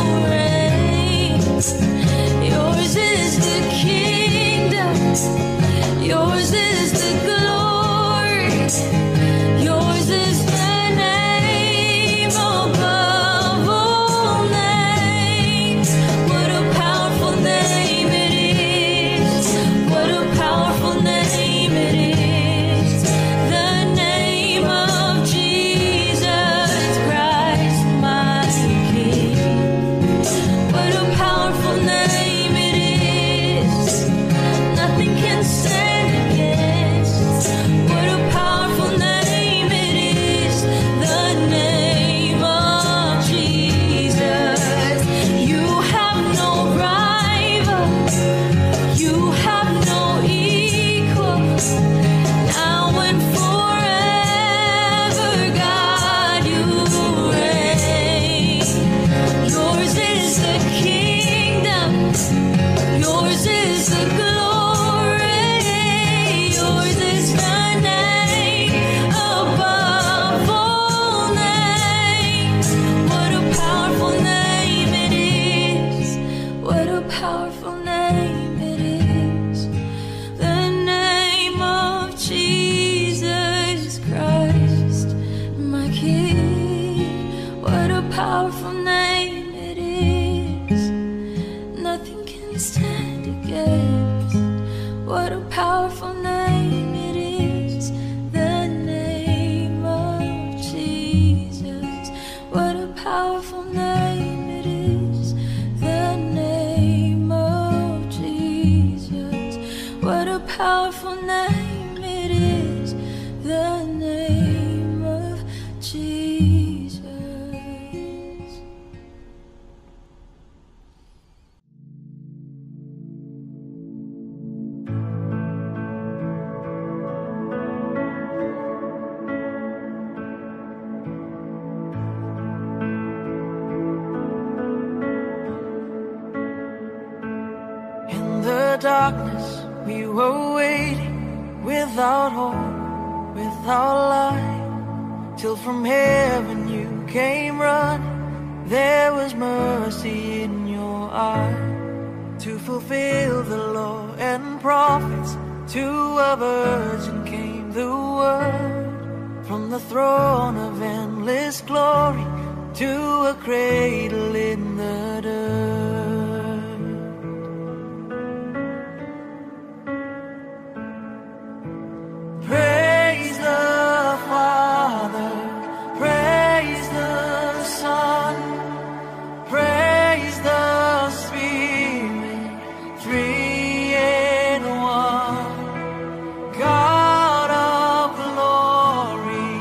reign. Yours is the kingdom. Yours is the glory. Yours is the name above all names. What a powerful name it is. What a powerful name it is. The name of Jesus Christ, my King. What a powerful name it is. Nothing can stand against. What a powerful name it is. The name of Jesus. You have no rival. You have no equal. Now and forever, God, you reign. Yours is the kingdom. Yours is the glory. Yours is the name above all names. What a powerful name it is. What a powerful name it is. The name of Jesus Christ, my King. What a powerful name it is. Nothing can stand against. What a powerful name it is. The name of Jesus. What a powerful name it is. The name of Jesus. What a powerful name it is. The name of Jesus. darkness we were waiting, without hope, without light, till from heaven you came running. There was mercy in your eye to fulfill the law and prophets. To a virgin came the word, from the throne of endless glory to a cradle in the dirt. Praise the Father, praise the Son, praise the Spirit, three in one. God of glory,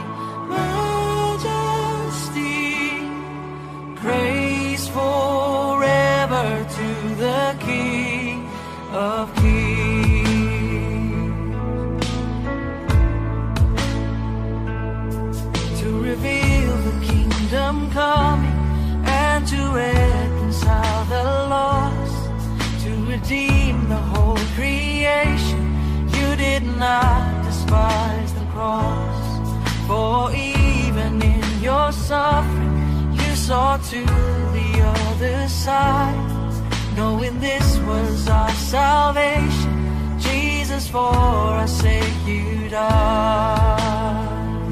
majesty, praise forever to the King of Kings. To reveal the kingdom coming and to reconcile the lost, to redeem the whole creation. You did not despise the cross, for even in your suffering you saw to the other side, knowing this was our salvation. Jesus, for our sake you died.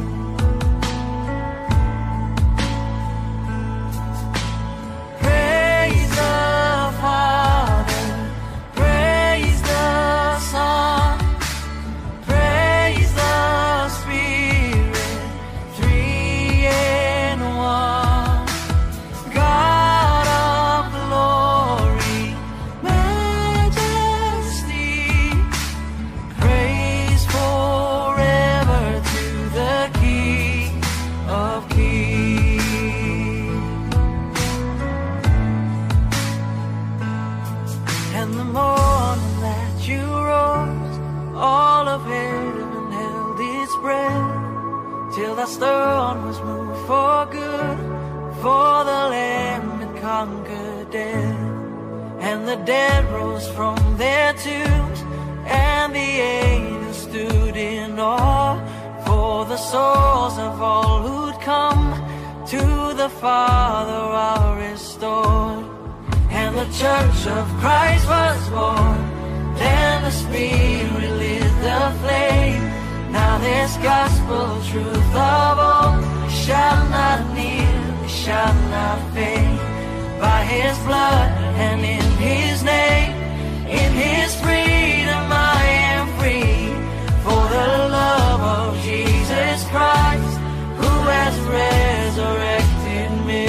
Praise the Father, praise the Son, praise the Spirit, three in one. God of glory, majesty, praise forever to the King of Kings. And the morning that you rose, all of heaven held its breath, till that stone was moved for good, for the Lamb had conquered death. And the dead rose from their tombs, and the angels stood in awe, for the souls of all who'd come to the Father are restored. And the church of Christ was born, then the Spirit lit the flame. Now this gospel truth of old shall not kneel, shall not fade. By His blood and in His name, in His freedom I am free. For the love of Jesus Christ, who has resurrected me.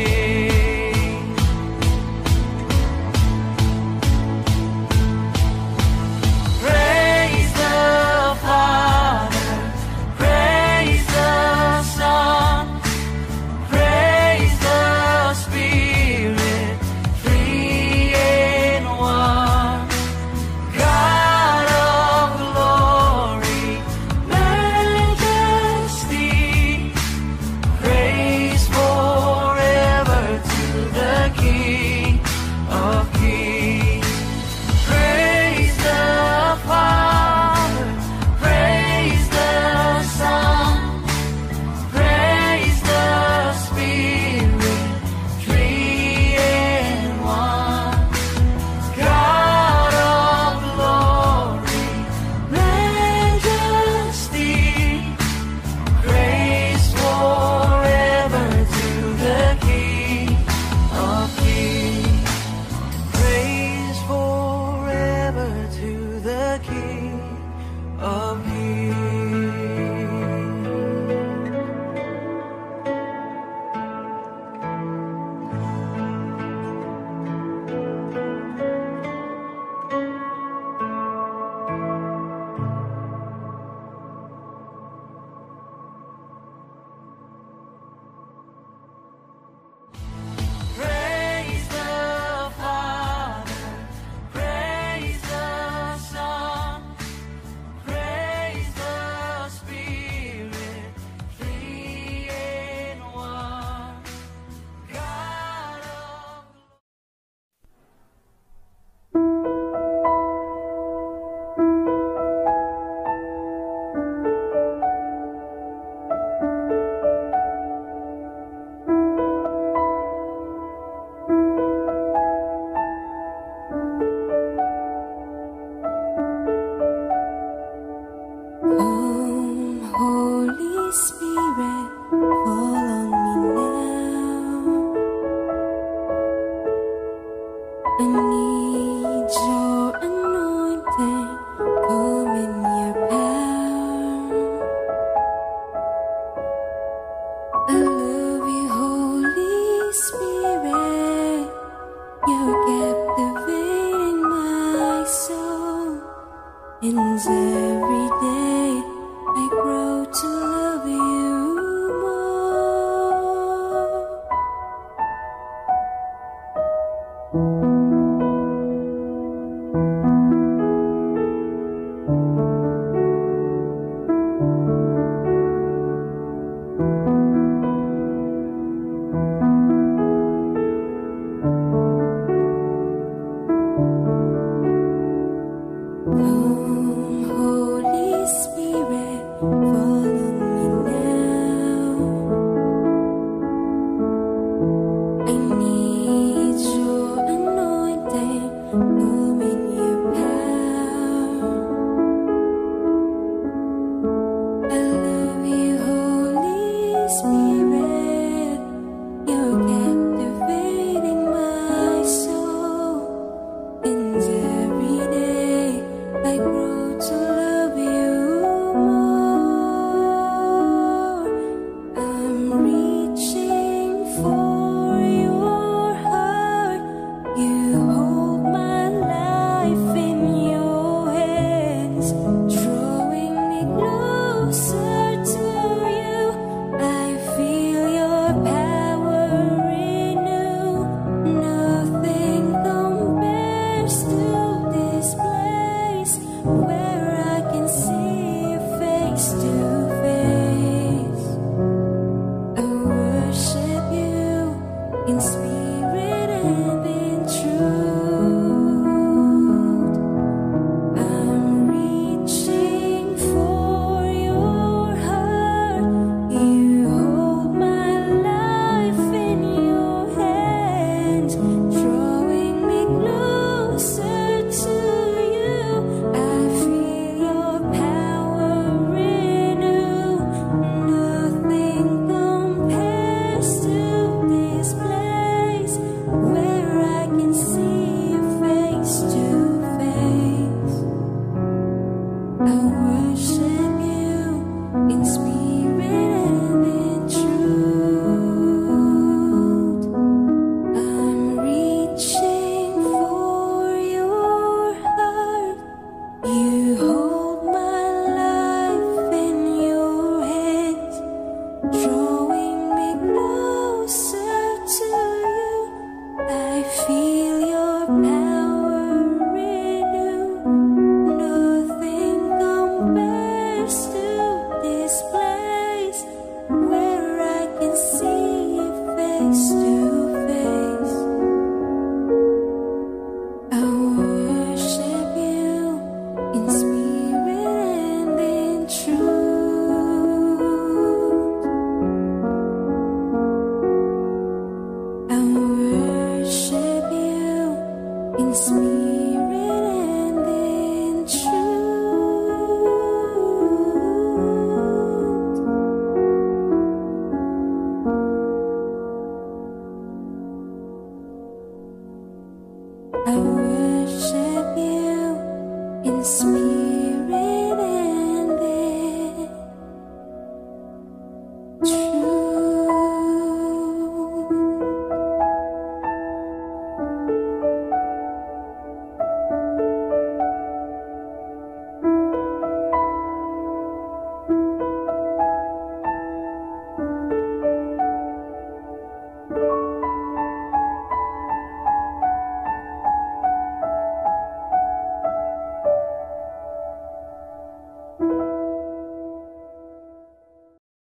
Praise the Father, praise the Son, praise the Spirit, three in spirit and in truth. I'm reaching for your heart. You hold my life in your hands, drawing me closer to you. I feel your power renew. Nothing compares to this place where I can see you face to face. I worship you in spirit and in truth. I'm reaching for your heart. You hold my life in your hands, drawing me closer to you. I feel your power renew. Nothing compares to this place where I can see you face to face. I worship you in spirit and in truth. I worship you in spirit and in truth. I